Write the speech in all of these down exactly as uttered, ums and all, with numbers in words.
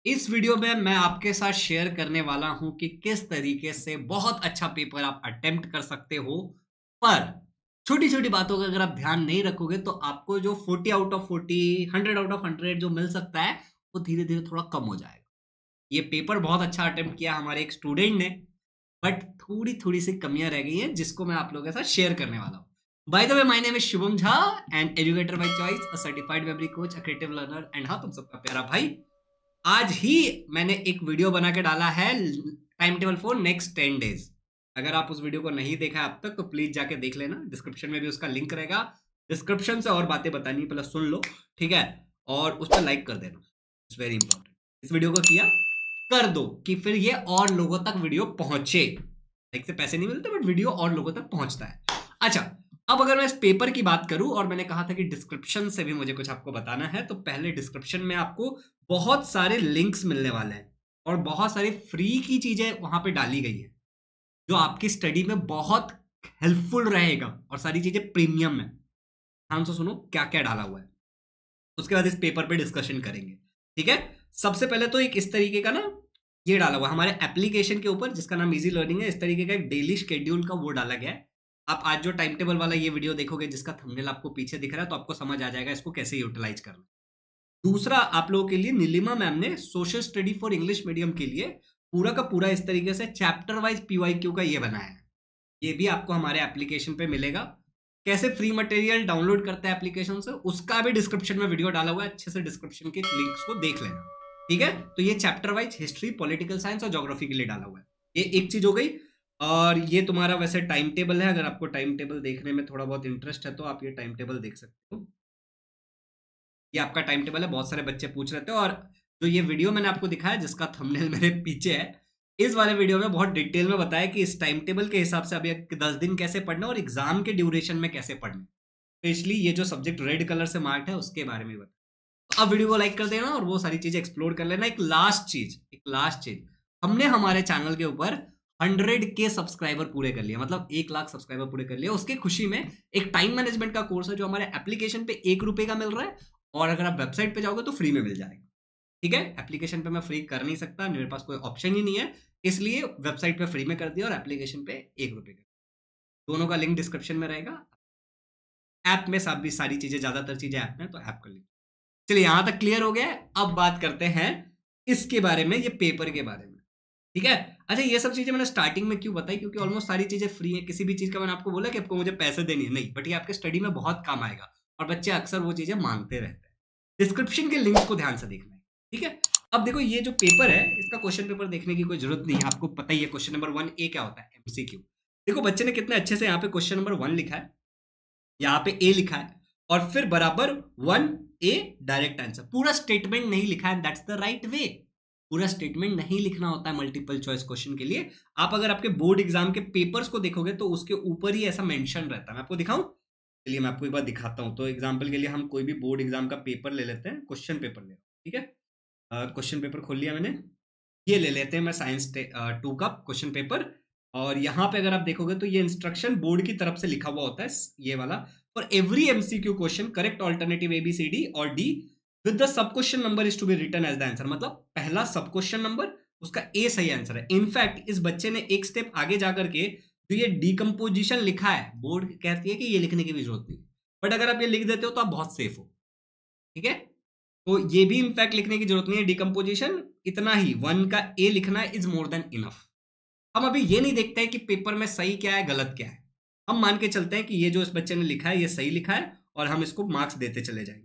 इस वीडियो में मैं आपके साथ शेयर करने वाला हूं कि किस तरीके से बहुत अच्छा पेपर आप अटेम्प्ट कर सकते हो। पर छोटी-छोटी बातों का अगर आप ध्यान नहीं रखोगे तो आपको जो forty out of forty, hundred out of hundred जो मिल सकता है, वो धीरे-धीरे थोड़ा कम हो जाएगा। ये पेपर बहुत अच्छा अटेम्प्ट किया हमारे एक स्टूडेंट ने, बट थोड़ी-थोड़ी सी कमियाँ रह गई हैं जिसको मैं आप लोगों के साथ शेयर करने वाला हूँ। By the way my name is Shubham Jha and educator by choice, a certified memory coach, a creative learner and हाँ, तुम सबका प्यारा भाई। आज ही मैंने एक वीडियो बना के डाला है time table for next ten days. अगर आप उस वीडियो को नहीं देखा है अब तक तो प्लीज जाके देख लेना, डिस्क्रिप्शन में भी उसका लिंक रहेगा। डिस्क्रिप्शन से और बातें बतानी है, पहले सुन लो, ठीक है? और उस पर लाइक कर देना, इट्स वेरी इंपॉर्टेंट। इस वीडियो को किया कर दो कि फिर ये और लोगों तक वीडियो पहुंचे। लाइक से पैसे नहीं मिलते बट वीडियो और लोगों तक पहुंचता है। अच्छा, अब अगर मैं इस पेपर की बात करूं और मैंने कहा था कि डिस्क्रिप्शन से भी मुझे कुछ आपको बताना है, तो पहले डिस्क्रिप्शन में आपको बहुत सारे लिंक्स मिलने वाले हैं और बहुत सारी फ्री की चीजें वहां पे डाली गई है जो आपकी स्टडी में बहुत हेल्पफुल रहेगा, और सारी चीजें प्रीमियम है। ध्यान से सुनो क्या क्या डाला हुआ है, उसके बाद इस पेपर पे डिस्कशन करेंगे। ठीक है, सबसे पहले तो एक इस तरीके का ना, ये डाला हुआ हमारे एप्लीकेशन के ऊपर जिसका नाम इजी लर्निंग है। इस तरीके का एक डेली शेड्यूल का वो डाला गया है। आप आज जो टाइम टेबल वाला ये वीडियो देखोगे जिसका थंबनेल आपको पीछे दिख रहा है, तो आपको समझ आ जाएगा इसको कैसे यूटिलाइज करना। दूसरा, आप लोगों के लिए नीलिमा मैम ने social study for English medium के लिए पूरा का पूरा इस तरीके से चैप्टर वाइज पीवाईक्यू का ये बनाया है। ये भी आपको हमारे एप्लीकेशन पे मिलेगा। कैसे फ्री मटेरियल डाउनलोड करते हैं एप्लीकेशन से, उसका भी डिस्क्रिप्शन में वीडियो डाला हुआ है, अच्छे से डिस्क्रिप्शन के लिंक्स को देख लेना। ठीक है, तो ये chapter wise history, political science और ज्योग्राफी के लिए डाला हुआ है। ये एक चीज हो गई। और ये तुम्हारा वैसे टाइम टेबल है, अगर आपको टाइम टेबल देखने में थोड़ा बहुत इंटरेस्ट है तो आप ये टाइम टेबल देख सकते हो। ये आपका टाइम टेबल है, बहुत सारे बच्चे पूछ रहे थे। और जो ये वीडियो मैंने आपको दिखाया जिसका थंबनेल मेरे पीछे है, इस वाले वीडियो में बहुत डिटेल में बताया कि इस टाइम टेबल के हिसाब से अभी दस दिन कैसे पढ़ना और एग्जाम के ड्यूरेशन में कैसे पढ़ना। तो इसलिए ये जो सब्जेक्ट रेड कलर से मार्क है उसके बारे में बताया। तो अब वीडियो को लाइक कर देना और वो सारी चीजें एक्सप्लोर कर लेना। एक लास्ट चीज एक लास्ट चीज हमने हमारे चैनल के ऊपर हंड्रेड के सब्सक्राइबर पूरे कर लिया, मतलब एक लाख सब्सक्राइबर पूरे कर लिया। उसकी खुशी में एक टाइम मैनेजमेंट का कोर्स है जो हमारे एप्लीकेशन पे एक रुपए का मिल रहा है, और अगर आप वेबसाइट पे जाओगे तो फ्री में मिल जाएगा। ठीक है, एप्लीकेशन पे मैं फ्री कर नहीं सकता, मेरे पास कोई ऑप्शन ही नहीं है, इसलिए वेबसाइट पे फ्री में कर दिया और एप्लीकेशन पे एक रुपए का। दोनों का लिंक डिस्क्रिप्शन में रहेगा। ऐप में सब भी सारी चीजें, ज्यादातर चीजें ऐप में, तो ऐप कर लीजिए। चलिए, यहां तक क्लियर हो गया है। अब बात करते हैं इसके बारे में, ये पेपर के बारे में। ठीक है, अच्छा, ये सब चीजें मैंने स्टार्टिंग में क्यों बताई, क्योंकि ऑलमोस्ट सारी चीजें फ्री है। किसी भी चीज का मैंने आपको बोला कि आपको मुझे पैसे देनी है, नहीं, बट ये आपके स्टडी में बहुत काम आएगा और बच्चे अक्सर वो चीजें मांगते रहते हैं। डिस्क्रिप्शन के लिंक्स को ध्यान से देखना है। ठीक है, अब देखो ये जो पेपर है इसका क्वेश्चन पेपर देखने की कोई जरूरत नहीं है, आपको पता ही है क्वेश्चन नंबर वन ए क्या होता है, एमसीक्यू। देखो बच्चे ने कितने अच्छे से यहाँ पे क्वेश्चन नंबर वन लिखा है, यहाँ पे ए लिखा है, और फिर बराबर वन ए डायरेक्ट आंसर। पूरा स्टेटमेंट नहीं लिखा है, दैट्स द राइट वे। पूरा स्टेटमेंट नहीं लिखना होता है मल्टीपल चॉइस क्वेश्चन के लिए। आप अगर आपके बोर्ड एग्जाम के पेपर्स को देखोगे तो उसके ऊपर ही ऐसा मेंशन रहता है। मैं आपको दिखाऊं, चलिए मैं आपको एक बार दिखाता हूं। तो एग्जाम्पल के लिए हम कोई भी बोर्ड एग्जाम का पेपर ले लेते हैं, क्वेश्चन पेपर ले, ठीक है। क्वेश्चन पेपर खोल लिया मैंने, ये ले लेते हैं मैं साइंस टू का क्वेश्चन पेपर। और यहाँ पे अगर आप देखोगे तो ये इंस्ट्रक्शन बोर्ड की तरफ से लिखा हुआ होता है, ये वाला। For every MCQ question correct alternative A B C D और D with the sub question number is to be written as the answer. मतलब पहला सब क्वेश्चन नंबर, उसका ए सही आंसर है। इनफैक्ट इस बच्चे ने एक स्टेप आगे जाकर के जो ये डिकम्पोजिशन लिखा है, बोर्ड कहती है कि ये लिखने की भी जरूरत नहीं, बट अगर आप ये लिख देते हो तो आप बहुत सेफ हो। ठीक है, तो ये भी इनफैक्ट लिखने की जरूरत नहीं है, डिकम्पोजिशन इतना ही, वन का ए लिखना इज मोर देन इनफ। हम अभी ये नहीं देखते हैं कि पेपर में सही क्या है गलत क्या है, हम मान के चलते हैं कि ये जो इस बच्चे ने लिखा है ये सही लिखा है और हम इसको मार्क्स देते चले जाएंगे।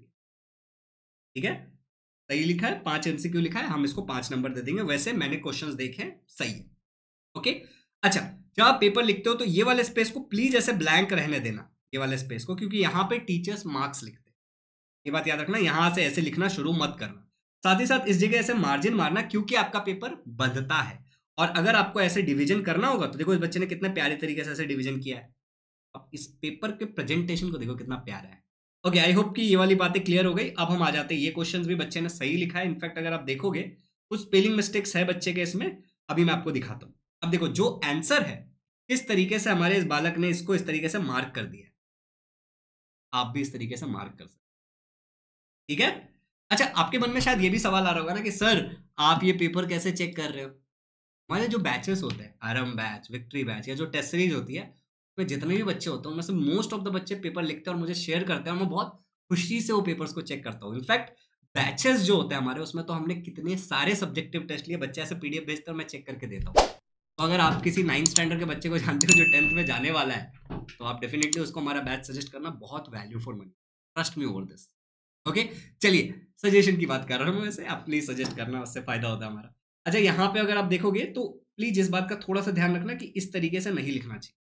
ठीक है, सही लिखा है, पांच एमसीक्यू लिखा है, हम इसको पांच नंबर दे देंगे। वैसे मैंने क्वेश्चंस देखे हैं, सही है। ओके, अच्छा, जब आप पेपर लिखते हो तो ये वाले स्पेस को प्लीज ऐसे ब्लैंक रहने देना, ये वाले स्पेस को, क्योंकि यहाँ पे टीचर्स मार्क्स लिखते हैं। ये बात याद रखना, यहां से ऐसे लिखना शुरू मत करना। साथ ही साथ इस जगह ऐसे मार्जिन मारना, क्योंकि आपका पेपर बंधता है। और अगर आपको ऐसे डिवीजन करना होगा तो देखो इस बच्चे ने कितने प्यारे तरीके से ऐसे डिवीजन किया है। अब इस पेपर के प्रेजेंटेशन को देखो कितना प्यारा है। ओके, आई होप कि ये वाली बातें क्लियर हो गई। अब हम आ जाते हैं, ये क्वेश्चंस भी बच्चे ने सही लिखा है। इनफैक्ट अगर आप देखोगे कुछ स्पेलिंग मिस्टेक्स है बच्चे के इसमें, अभी मैं आपको दिखाता हूं। अब देखो जो आंसर है, किस तरीके से हमारे इस बालक ने इसको इस तरीके से मार्क कर दिया है, आप भी इस तरीके से मार्क कर सकते। ठीक है, अच्छा, आपके मन में शायद ये भी सवाल आ रहा होगा ना कि सर आप ये पेपर कैसे चेक कर रहे हो? हमारे जो बैचेस होते हैं, आरएम बैच, विक्ट्री बैच या जो टेस्ट सीरीज होती है, उसमें जितने भी बच्चे होते हैं उनमें से मोस्ट ऑफ द बच्चे पेपर लिखते हैं और मुझे शेयर करते हैं और मैं बहुत खुशी से वो पेपर्स को चेक करता हूँ। इनफैक्ट बैचेस जो होते हैं हमारे, उसमें तो हमने कितने सारे सब्जेक्टिव टेस्ट लिए, बच्चे ऐसे पीडीएफ भेजते हैं और मैं चेक करके देता हूँ। तो अगर आप किसी नाइंथ स्टैंडर्ड के बच्चे को जानते हो जो टेंथ में जाने वाला है, तो आप डेफिनिटली उसको हमारा बैच सजेस्ट करना, बहुत value for money. Trust me over this. Okay, चलिए सजेशन की बात कर रहा हूँ मैं, वैसे आप प्लीज सजेस्ट करना, उससे फायदा होता है हमारा। अच्छा, यहाँ पे अगर आप देखोगे तो प्लीज इस बात का थोड़ा सा ध्यान रखना कि इस तरीके से नहीं लिखना चाहिए।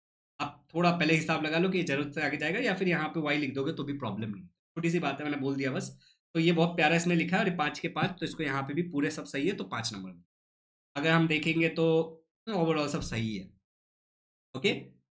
आप थोड़ा पहले हिसाब लगा लो कि ये जरूरत से आगे जाएगा, या फिर यहाँ पे वाई लिख दोगे तो भी प्रॉब्लम नहीं है। छोटी सी बात है, मैंने बोल दिया बस। तो ये बहुत प्यारा इसमें लिखा है और ये पाँच के पाँच, तो इसको यहाँ पे भी पूरे सब सही है, तो पाँच नंबर में। अगर हम देखेंगे तो ओवरऑल सब सही है। ओके,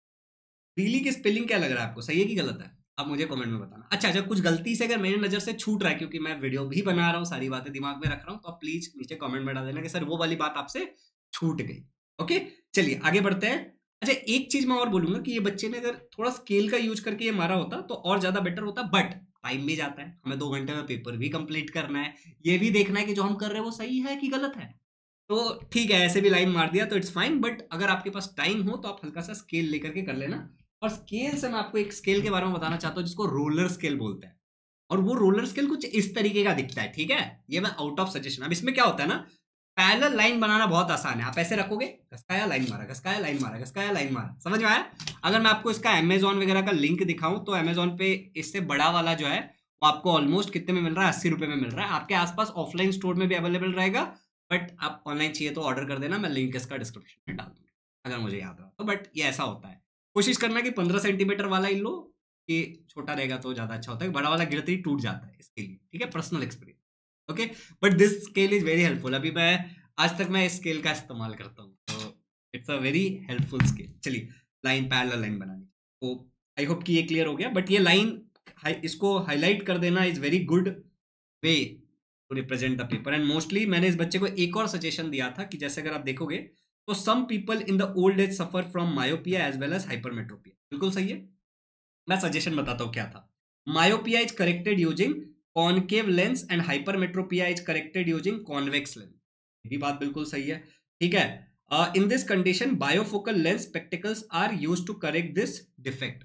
फ्रीली की स्पेलिंग क्या लग रहा है आपको, सही है कि गलत है? आप मुझे कमेंट में बताना। अच्छा, जब कुछ गलती से अगर मेरी नज़र से छूट रहा है, क्योंकि मैं वीडियो भी बना रहा हूँ, सारी बातें दिमाग में रख रहा हूँ, तो आप प्लीज़ नीचे कमेंट में डाल देना कि सर वो वाली बात आपसे छूट गई। ओके, चलिए आगे बढ़ते हैं। अच्छा, एक चीज़ मैं और बोलूँगा कि ये बच्चे ने अगर थोड़ा स्केल का यूज़ करके ये मारा होता तो और ज़्यादा बेटर होता, बट टाइम भी जाता है। हमें दो घंटे में पेपर भी कंप्लीट करना है। ये भी देखना है कि जो हम कर रहे हैं वो सही है कि गलत है। तो ठीक है, ऐसे भी लाइन मार दिया तो इट्स फाइन, बट अगर आपके पास टाइम हो तो आप हल्का सा स्केल लेकर के कर लेना। और स्केल से मैं आपको एक स्केल के बारे में बताना चाहता हूँ जिसको रोलर स्केल बोलते हैं। और वो रोलर स्केल कुछ इस तरीके का दिखता है, ठीक है? ये मैं आउट ऑफ सजेशन। अब इसमें क्या होता है ना, पैरेलल लाइन बनाना बहुत आसान है। आप ऐसे रखोगे, घसकाया लाइन मारा, घसकाया लाइन मारा, घसकाया लाइन मारा, समझ में आया? अगर मैं आपको इसका अमेजोन वगैरह का लिंक दिखाऊं तो अमेजोन पे इससे बड़ा वाला जो है वो आपको ऑलमोस्ट कितने में मिल रहा है, अस्सी रुपए में मिल रहा है। आपके आसपास ऑफलाइन स्टोर में भी अवेलेबल रहेगा, बट आप ऑनलाइन चाहिए तो ऑर्डर कर देना, मैं लिंक इसका डिस्क्रिप्शन में डाल दूंगा अगर मुझे याद रहा तो। बट ये ऐसा होता है, कोशिश करना कि पंद्रह सेंटीमीटर वाला ही लो, कि छोटा रहेगा तो ज्यादा अच्छा होता है, बड़ा वाला गिरते ही टूट जाता है, इसके लिए ठीक है, personal experience. Okay, but this scale is very helpful. अभी मैं आज तक मैं इस स्केल का इस्तेमाल करता हूँ, तो it's a very helpful scale. चलिए, लाइन पैरेलल लाइन बनानी, तो आई होप कि ये क्लियर हो गया। बट ये लाइन इसको हाईलाइट कर देना is very good way to represent the paper. And mostly मैंने इस बच्चे को एक और सजेशन दिया था कि जैसे अगर आप देखोगे तो some people in the old age suffer from myopia as well as hypermetropia. बिल्कुल सही है। मैं सजेशन बताता हूँ क्या था। Myopia is corrected using concave lens and hypermetropia is corrected using convex lens. ये भी बात बिल्कुल सही है, ठीक है। In this condition bifocal lens spectacles are use to correct this defect.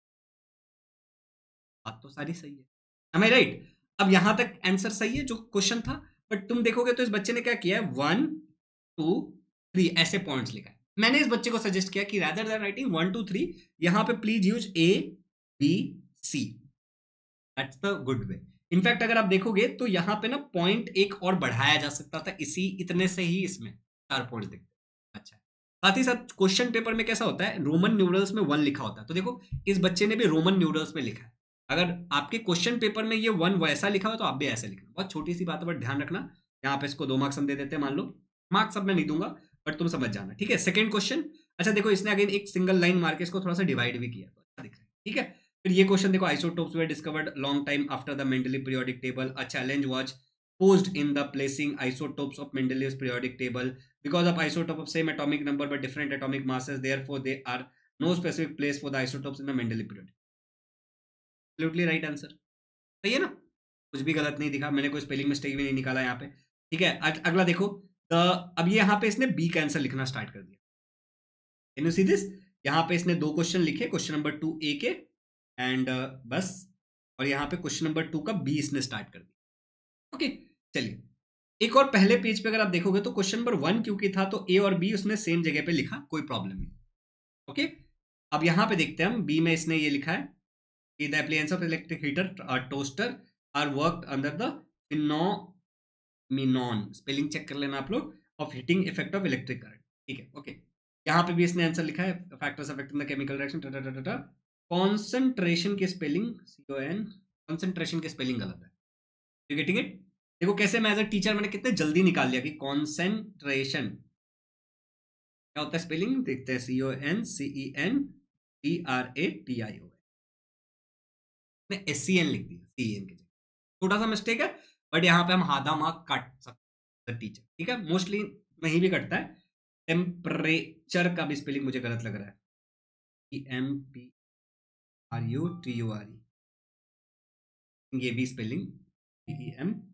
बात तो सारी सही है, am I right? अब यहां तक आंसर सही है जो क्वेश्चन था। बट तुम देखोगे तो इस बच्चे ने क्या किया है, वन टू थ्री ऐसे पॉइंट्स लिखा है। मैंने इस बच्चे को सजेस्ट किया कि rather than writing one two three, यहां पे please use A B C, that's the good way. In fact अगर आप देखोगे तो यहाँ पे ना पॉइंट एक और बढ़ाया जा सकता था, इसी इतने से ही इसमें चार पॉइंट दिखते हैं। अच्छा, साथ ही साथ क्वेश्चन पेपर में कैसा होता है, रोमन न्यूमरल्स में वन लिखा होता है, तो देखो इस बच्चे ने भी रोमन न्यूमरल्स में लिखा है। अगर आपके क्वेश्चन पेपर में ये वन वैसा लिखा हो तो आप भी ऐसे लिखना। बहुत छोटी सी बात है बट ध्यान रखना। यहाँ पे इसको दो मार्क्स हम दे देते हैं, मान लो। मार्क्स सब मैं नहीं दूंगा, बट तुम समझ जाना, ठीक है। सेकंड क्वेश्चन, अच्छा देखो इसने अगेन एक सिंगल लाइन मार के इसको थोड़ा सा डिवाइड भी किया, तो अच्छा दिख रहा है, ठीक है। फिर ये क्वेश्चन देखो, isotopes were discovered long time after the Mendeleev periodic table, a challenge was posed in the placing isotopes of Mendeleev's periodic table because of isotope of same atomic number but different atomic masses, therefore there are no specific place for the isotopes in the Mendeleev periodic। Absolutely right answer, सही है ना? कुछ भी गलत नहीं दिखा मैंने, कोई स्पेलिंग मिस्टेक भी नहीं निकाला यहाँ पे, ठीक है। अग, अगला देखो, द अब ये यहाँ पे इसने बी का आंसर लिखना स्टार्ट कर दिया। Can you see this? यहाँ पे इसने दो क्वेश्चन लिखे, क्वेश्चन नंबर टू ए के एंड uh, बस, और यहाँ पे क्वेश्चन नंबर टू का बी इसने स्टार्ट कर दिया। ओके, चलिए एक और पहले पेज पे अगर आप देखोगे तो क्वेश्चन नंबर वन क्योंकि था तो ए और बी उसने सेम जगह पे लिखा, कोई प्रॉब्लम नहीं। ओके, अब यहाँ पे देखते हैं हम, बी में इसने ये लिखा है कि the appliances of electric heater toaster are worked under the phenomenon, spelling check कर लेना आप लोग, of heating effect of electric current, ठीक है। ओके, यहाँ पे भी इसने आंसर लिखा है, factors affecting the chemical reaction. Concentration की spelling C O N, concentration की स्पेलिंग गलत है, ठीक है ठीक है। देखो कैसे मैं एज अ टीचर मैंने कितने जल्दी निकाल लिया कि कॉन्सेंट्रेशन क्या होता है, स्पेलिंग देखते हैं, C O N C E N T R A T I O, N S C N लिख दिया सी एन की जगह, छोटा सा मिस्टेक है, बट यहाँ पे हम आधा मार्क काट सकते हैं टीचर, ठीक है। मोस्टली नहीं भी कटता है। टेम्परेचर का भी स्पेलिंग मुझे गलत लग रहा है, E M P R U T U R E, ये भी spelling E M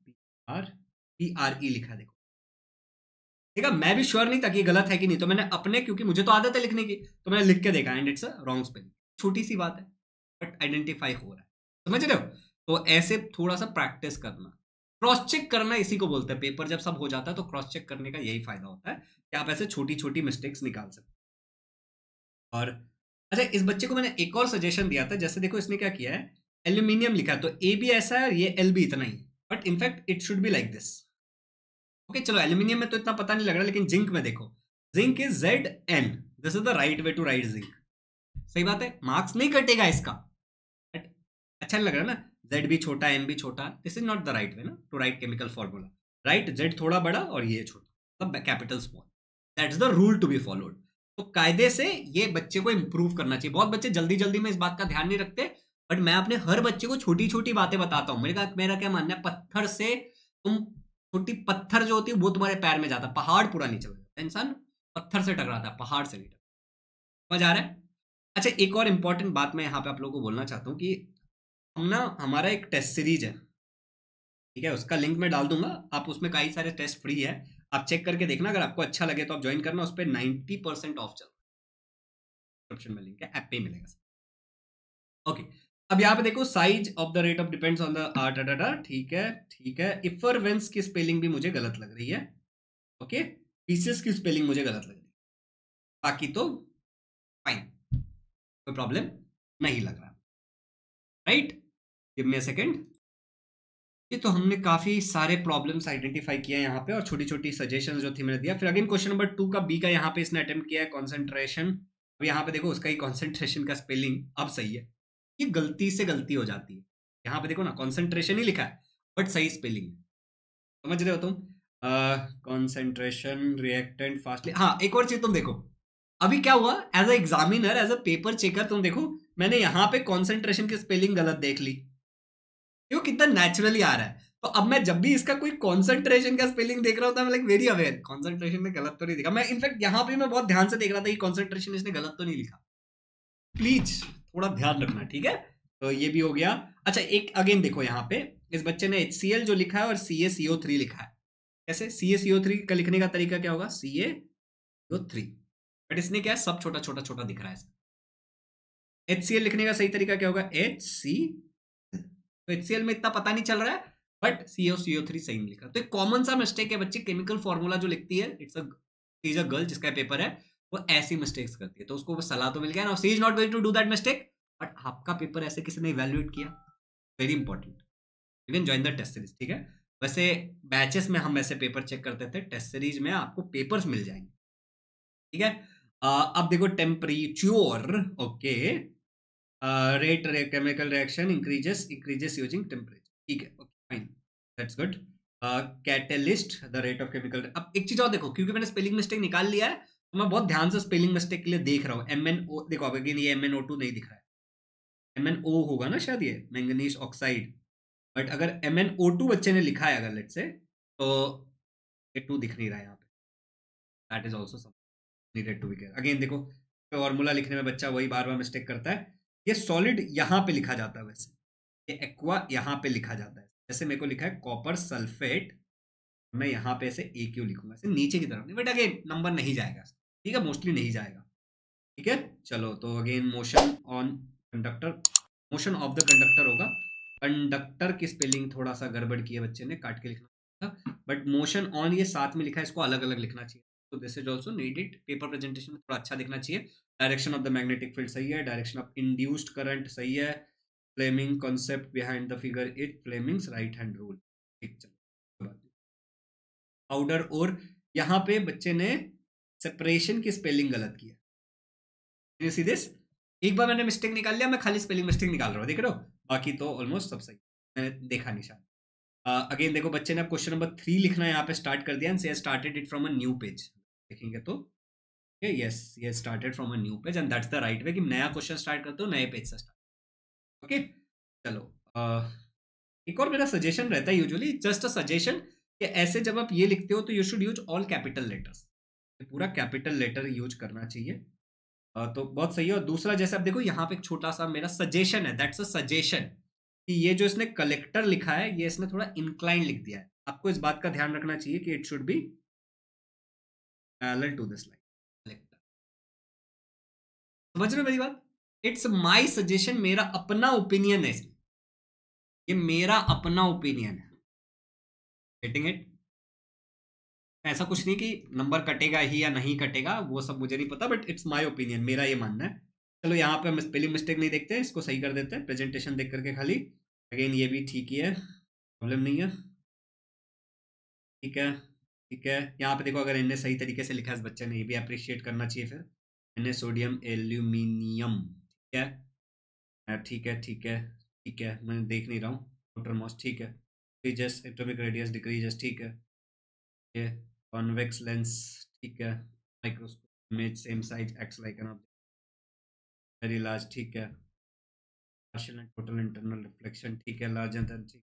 R P R E लिखा है, देखो ठीक है। मैं भी श्योर नहीं था कि ये गलत है कि नहीं, तो मैंने अपने, क्योंकि मुझे तो आदत है लिखने की, तो मैंने लिख के देखा and it's a wrong spelling. छोटी सी बात है बट आइडेंटिफाई हो रहा है, समझ रहे हो। तो ऐसे थोड़ा सा प्रैक्टिस करना, क्रॉस चेक करना इसी को बोलते हैं। पेपर जब सब हो जाता है तो क्रॉस चेक करने का यही फायदा होता है कि आप ऐसे छोटी छोटी मिस्टेक्स निकाल सकते। और अच्छा, इस बच्चे को मैंने एक और सजेशन दिया था, जैसे देखो इसने क्या किया है, एल्यूमिनियम लिखा है, तो ए भी ऐसा है और ये एल भी इतना ही है, but in fact it should be like this. Okay चलो, एल्यूमिनियम में तो इतना पता नहीं लग रहा, लेकिन जिंक में देखो, zinc is Z N, this is the right way to write zinc. सही बात है, मार्क्स नहीं कटेगा इसका, बट अच्छा नहीं लग रहा ना, जेड भी छोटा एन भी छोटा, this is not the right way ना to write chemical formula. Right, Z थोड़ा बड़ा और ये छोटा, मतलब capital small, that's the rule to be followed. तो कायदे से ये बच्चे को इंप्रूव करना चाहिए। बहुत बच्चे जल्दी जल्दी में इस बात का ध्यान नहीं रखते, बट मैं अपने हर बच्चे को छोटी छोटी बातें बताता हूँ। मेरा मेरा क्या मानना है, पत्थर से तुम, छोटी पत्थर जो होती है वो तुम्हारे पैर में जाता है, पहाड़ पूरा नहीं चल जाता। इंसान पत्थर से टकराता है, पहाड़ से नहीं टकराता। समझ आ रहा है। अच्छा, एक और इंपॉर्टेंट बात मैं यहाँ पे आप लोगों को बोलना चाहता हूँ कि हम ना, हमारा एक टेस्ट सीरीज है, ठीक है, उसका लिंक मैं डाल दूंगा, आप उसमें कई सारे टेस्ट फ्री है, आप चेक करके देखना। अगर आपको अच्छा लगे तो आप ज्वाइन करना, उस पर नाइन्टी परसेंट ऑफ चल रहा है, डिस्क्रिप्शन में लिंक है, ऐप पे ही मिलेगा। ओके, अब यहाँ पे देखो, size of the rate of depends on the R data, ठीक है ठीक है। इफर वेंस की स्पेलिंग भी मुझे गलत लग रही है, ओके, पीसेस की स्पेलिंग मुझे गलत लग रही है, बाकी तो फाइन, कोई प्रॉब्लम नहीं लग रहा, right. Give me a second. ये तो हमने काफी सारे प्रॉब्लम्स आइडेंटिफाई किया यहाँ पे, और छोटी छोटी सजेशन जो थी मैंने दिया। फिर अगेन क्वेश्चन नंबर टू का बी का यहाँ पे इसने अटेम्प्ट किया है, कॉन्सेंट्रेशन। अब यहाँ पे देखो उसका ही कॉन्सेंट्रेशन का स्पेलिंग अब सही है, ये गलती से गलती हो जाती है। यहाँ पे देखो ना, कॉन्सेंट्रेशन ही लिखा है बट सही स्पेलिंग है, समझ रहे हो तुम। Concentration reactant fastly. हाँ, एक और चीज तुम देखो, अभी क्या हुआ, as a examiner, as a paper checker, तुम देखो मैंने यहाँ पे कॉन्सेंट्रेशन की स्पेलिंग गलत देख ली, ये कितना नेचुरली आ रहा है। तो अब मैं जब भी इसका कोई कॉन्सेंट्रेशन का स्पेलिंग देख रहा होता है, मैं लाइक वेरी अवेयर, कॉन्सेंट्रेशन ने गलत तो नहीं दिखा। मैं इनफैक्ट यहाँ पे मैं बहुत ध्यान से देख रहा था कि कॉन्सेंट्रेशन इसने गलत तो नहीं लिखा। प्लीज थोड़ा ध्यान रखना, ठीक है। तो ये भी हो गया। अच्छा, एक अगेन देखो यहाँ पे इस बच्चे ने एच सी एल जो लिखा है और सी ए सी ओ थ्री लिखा है। कैसे, सी ए सी ओ थ्री का लिखने का तरीका क्या होगा, सी ए सी ओ थ्री, बट इसने क्या है, सब छोटा छोटा छोटा दिख रहा है। एच सी एल लिखने का सही तरीका क्या होगा, एच सी, तो एच सी एल में इतना पता नहीं चल रहा है, but C O C O three सही लिखा। तो एक कॉमन सा मिस्टेक है, बच्चे केमिकल फॉर्मूला जो लिखती है, it's a is a girl जिसका पेपर है, वो ऐसी मिस्टेक्स करती है, तो उसको सलाह तो मिल गया ना, she is not going to do that mistake, but आपका पेपर ऐसे किसी ने इवैल्यूएट किया, very important. Even join the test series, ठीक है। वैसे बैचेस में हम ऐसे पेपर चेक करते थे, टेस्ट सीरीज में आपको पेपर्स मिल जाएंगे, ठीक है। अब देखो temperature, okay, rate chemical reaction increases increases using temperature, ठीक है, okay fine, that's good. Catalyst the rate of chemical. अब एक चीज और देखो, क्योंकि मैंने स्पेलिंग मिस्टेक निकाल लिया है, तो मैं बहुत ध्यान से स्पेलिंग मिस्टेक के लिए देख रहा हूँ। एम एन ओ देखो, अब अगेन ये एम एन ओ टू नहीं दिख रहा है, एम एन ओ होगा ना शायद, ये मैंगनीज ऑक्साइड, बट अगर एम एन ओ टू बच्चे ने लिखा है अगर लेट से, तो ये टू दिख नहीं रहा है यहाँ पे, that is also needed to be care. Again देखो, फॉर्मूला लिखने में बच्चा वही बार बार मिस्टेक करता है। ये सॉलिड यहाँ पे लिखा जाता है, वैसे ये एक्वा यहाँ पे लिखा जाता है, जैसे मेरे को लिखा है कॉपर सल्फेट, मैं यहाँ पे ऐसे ए क्यू लिखूंगा, ऐसे नीचे की तरफ नहीं, बट अगेन नंबर नहीं जाएगा, ठीक है, मोस्टली नहीं जाएगा, ठीक है। चलो, तो again motion on conductor, motion of the conductor होगा। कंडक्टर की स्पेलिंग थोड़ा सा गड़बड़ की है बच्चे ने, काट के लिखना था, बट मोशन ऑन ये साथ में लिखा है, इसको अलग अलग लिखना चाहिए, तो this is also needed, paper presentation में थोड़ा अच्छा दिखना चाहिए। Direction of the magnetic field सही है, डायरेक्शन ऑफ इंड्यूस्ड करंट सही है, Fleming concept behind the figure it, Fleming's right hand rule, ठीक। चलो, पाउडर, और यहाँ पे बच्चे ने सेपरेशन की स्पेलिंग गलत किया, यू सी दिस, एक बार मैंने मिस्टेक निकाल लिया, मैं खाली स्पेलिंग मिस्टेक निकाल रहा हूँ, देख रहे हो, बाकी तो ऑलमोस्ट सब सही, मैंने देखा निशान। अगेन uh, देखो, बच्चे ने अब क्वेश्चन नंबर थ्री लिखना यहाँ पे स्टार्ट कर दिया, and she started it from a new page, देखेंगे तो यस, ये started from a new page, and that's the right way कि नया क्वेश्चन स्टार्ट करते हो नए पेज से स्टार्ट, ओके। चलो, uh, एक और मेरा सजेशन रहता है, यूजुअली जस्ट अ सजेशन, कि ऐसे जब आप ये लिखते हो तो you should use all capital letters, पूरा कैपिटल लेटर यूज करना चाहिए, uh, तो बहुत सही है। और दूसरा, जैसे आप देखो यहाँ पे एक छोटा सा मेरा सजेशन है, दैट्स अ सजेशन, कि ये जो इसने कलेक्टर लिखा है, ये इसने थोड़ा इंक्लाइन लिख दिया है, आपको इस बात का ध्यान रखना चाहिए कि it should be parallel to this line. समझ रहे हो मेरी बात? इट्स माय सजेशन, मेरा अपना ओपिनियन है इसमें, ये मेरा अपना ओपिनियन है। Getting it? ऐसा कुछ नहीं कि नंबर कटेगा ही या नहीं कटेगा, वो सब मुझे नहीं पता, बट इट्स माय ओपिनियन, मेरा ये मानना है। चलो यहाँ पे हम स्पेलिंग मिस्टेक नहीं देखते, इसको सही कर देते हैं प्रेजेंटेशन देख करके खाली। अगेन ये भी ठीक ही है, प्रॉब्लम नहीं है, ठीक है ठीक है। यहाँ पे देखो, अगर इनने सही तरीके से लिखा है इस बच्चे ने, ये भी अप्रिशिएट करना चाहिए। फिर इनने सोडियम एल्यूमिनियम, ठीक है ठीक है ठीक है ठीक है, मैं देख नहीं रहा हूँ। टोटल मॉस ठीक है, डिक्रीजेस एटॉमिक रेडियस डिक्रीजेस, ठीक है। ये कॉन्वेक्स लेंस, ठीक है। Microscope image same size X like an object very large, ठीक है। Partial and total internal reflection, ठीक है, लार्जर देन, ठीक।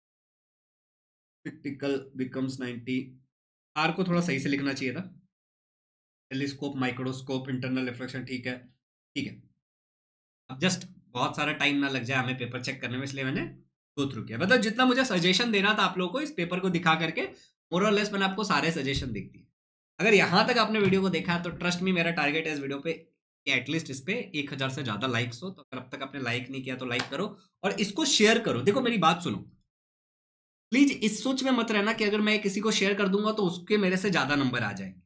क्रिटिकल बिकम्स नाइंटी, आर को थोड़ा सही से लिखना चाहिए था। टेलीस्कोप, माइक्रोस्कोप, इंटरनल रिफ्लेक्शन, ठीक है ठीक है। अब जस्ट बहुत सारा टाइम ना लग जाए हमें पेपर चेक करने में, इसलिए मैंने गो थ्रू किया। मतलब जितना मुझे सजेशन देना था आप लोगों को इस पेपर को दिखा करके, मोर और लेस मैंने आपको सारे सजेशन देख दिए। अगर यहाँ तक आपने वीडियो को देखा तो ट्रस्ट मी, मेरा टारगेट है इस वीडियो पे कि एटलीस्ट इस पे एक हजार से ज्यादा लाइक्स हो। तो अगर अब तक आपने लाइक नहीं किया तो लाइक करो और इसको शेयर करो। देखो मेरी बात सुनो, प्लीज इस सोच में मत रहना कि अगर मैं किसी को शेयर कर दूंगा तो उसके मेरे से ज्यादा नंबर आ जाएंगे।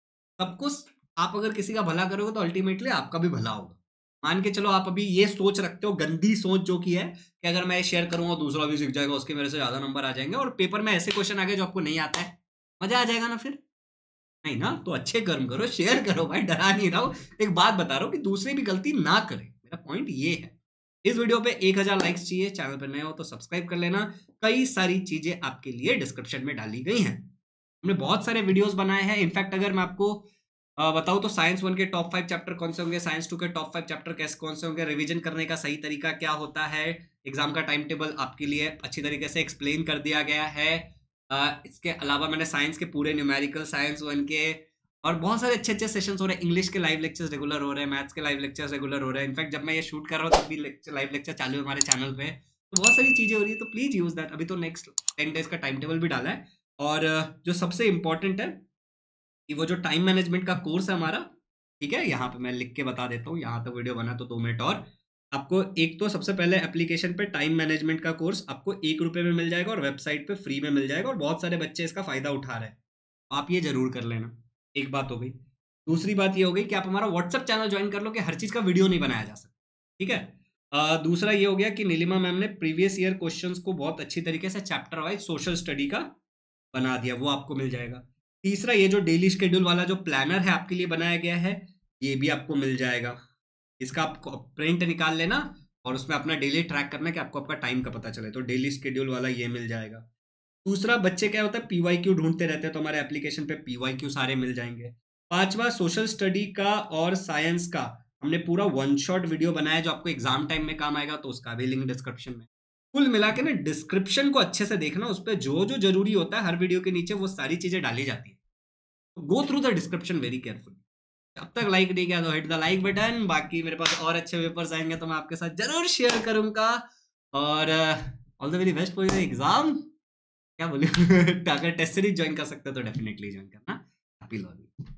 सब कुछ, आप अगर किसी का भला करोगे तो अल्टीमेटली आपका भी भला होगा। मान के चलो आप अभी ये सोच रखते हो, गंदी सोच जो की है कि अगर मैं शेयर करूंगा दूसरा भी सीख जाएगा, उसके मेरे से ज्यादा नंबर आ जाएंगे, और पेपर में ऐसे क्वेश्चन आ गए जो आपको नहीं आता है, मजा आ जाएगा ना फिर? नहीं ना? तो अच्छे कर्म करो, शेयर करो भाई, डरा नहीं रहा हूं। एक बात बता रहा हूं कि दूसरे भी गलती ना करें, मेरा पॉइंट ये है। इस वीडियो पे एक हजार लाइक्स चाहिए, चैनल पर नए हो तो सब्सक्राइब कर लेना। कई सारी चीजें आपके लिए डिस्क्रिप्शन में डाली गई हैं, हमने बहुत सारे वीडियोस बनाए हैं। इनफैक्ट अगर मैं आपको बताऊं तो साइंस वन के टॉप फाइव चैप्टर कौन से होंगे, साइंस टू के टॉप फाइव चैप्टर कैसे कौन से होंगे, रिवीजन करने का सही तरीका क्या होता है, एग्जाम का टाइम टेबल आपके लिए अच्छी तरीके से एक्सप्लेन कर दिया गया है। आ, इसके अलावा मैंने साइंस के पूरे न्यूमेरिकल, साइंस वन के और बहुत सारे अच्छे अच्छे सेशंस हो रहे हैं। इंग्लिश के लाइव लेक्चर्स रेगुलर हो रहे हैं, मैथ्स के लाइव लेक्चर्स रेगुलर हो रहे हैं। इनफैक्ट जब मैं ये शूट कर रहा हूँ तब भी लाइव लेक्चर चालू है हमारे चैनल पे। तो बहुत सारी चीजें हो रही है, तो प्लीज यूज दैट। अभी तो नेक्स्ट टेन डेज का टाइम टेबल भी डाला है। और जो सबसे इंपॉर्टेंट है कि वो जो टाइम मैनेजमेंट का कोर्स है हमारा, ठीक है, यहाँ पे मैं लिख के बता देता हूँ। यहाँ तक वीडियो बना तो दो मिनट और। आपको एक तो सबसे पहले एप्लीकेशन पे टाइम मैनेजमेंट का कोर्स आपको एक रुपए में मिल जाएगा और वेबसाइट पे फ्री में मिल जाएगा, और बहुत सारे बच्चे इसका फायदा उठा रहे हैं, आप ये जरूर कर लेना। एक बात हो गई। दूसरी बात ये हो गई कि आप हमारा व्हाट्सएप चैनल ज्वाइन कर लो, कि हर चीज का वीडियो नहीं बनाया जा सकता, ठीक है। आ, दूसरा ये हो गया कि नीलिमा मैम ने प्रीवियस ईयर क्वेश्चंस को बहुत अच्छी तरीके से चैप्टर वाइज सोशल स्टडी का बना दिया, वो आपको मिल जाएगा। तीसरा, ये जो डेली शेड्यूल वाला जो प्लानर है आपके लिए बनाया गया है, ये भी आपको मिल जाएगा। इसका आप प्रिंट निकाल लेना और उसमें अपना डेली ट्रैक करना कि आपको आपका टाइम का पता चले, तो डेली शेड्यूल वाला ये मिल जाएगा। दूसरा, बच्चे क्या होता है पीवाई क्यू ढूंढते रहते हैं, तो हमारे एप्लीकेशन पे पीवाई क्यू सारे मिल जाएंगे। पांचवा, सोशल स्टडी का और साइंस का हमने पूरा वन शॉट वीडियो बनाया जो आपको एग्जाम टाइम में काम आएगा, तो उसका भी लिंक डिस्क्रिप्शन में। कुल मिला के ना डिस्क्रिप्शन को अच्छे से देखना, उस पर जो जो जरूरी होता है हर वीडियो के नीचे वो सारी चीजें डाली जाती है। Go through the description very carefully. अब तक लाइक नहीं किया तो हिट द लाइक बटन। बाकी मेरे पास और अच्छे पेपर्स आएंगे तो मैं आपके साथ जरूर शेयर करूंगा। और all the very best for your exam. क्या बोलूं अगर टेस्ट सीरीज ज्वाइन कर सकते हो तो डेफिनेटली ज्वाइन करना। Happy learning.